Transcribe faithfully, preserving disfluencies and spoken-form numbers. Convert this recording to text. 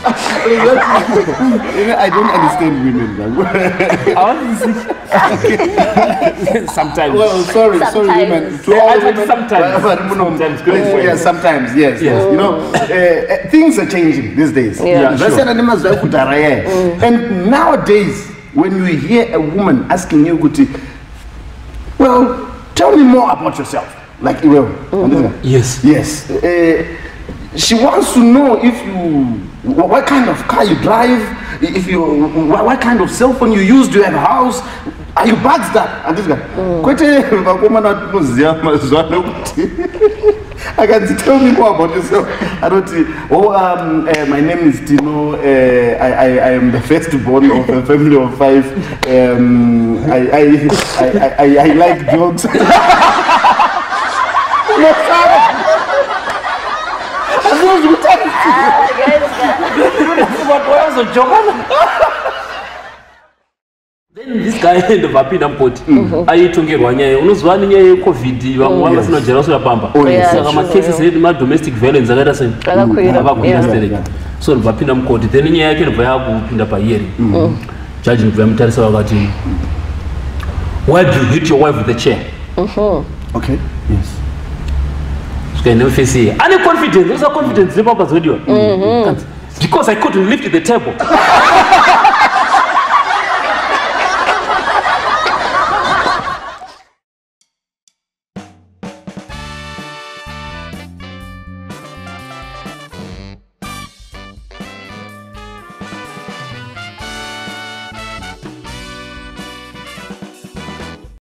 I don't understand women. Sometimes. Well, sorry, sometimes. sorry, women. To Yeah, all I women. sometimes. Sometimes. Sometimes. Yeah, sometimes. Yes, yes. You know, uh, things are changing these days. Yeah, sure. Mm. And nowadays, when you hear a woman asking you, well, tell me more about yourself. Like, well, mm-hmm. yes, yes. Uh, she wants to know if you, what kind of car you drive, if you, what, what kind of cell phone you use, do you have a house, are you bags that? And this guy, I can tell me more about yourself. I don't. Oh, um, uh, my name is Tino. Uh, I, I, I am the firstborn of a family of five. Um, I, I, I, I, I like jokes. Then this guy ended up in a port. I took a one year. Unos one year COVID. One was not jealous of Pampa. Oh, yes. So my cases had my domestic violence. I got a so the Vapinam court. Then I can buy in the Payeri. Judging them tell us why do you hit your wife with the chair? Okay. Yes. Can never face it. And confidence. There's a confidence. Because I couldn't lift the table.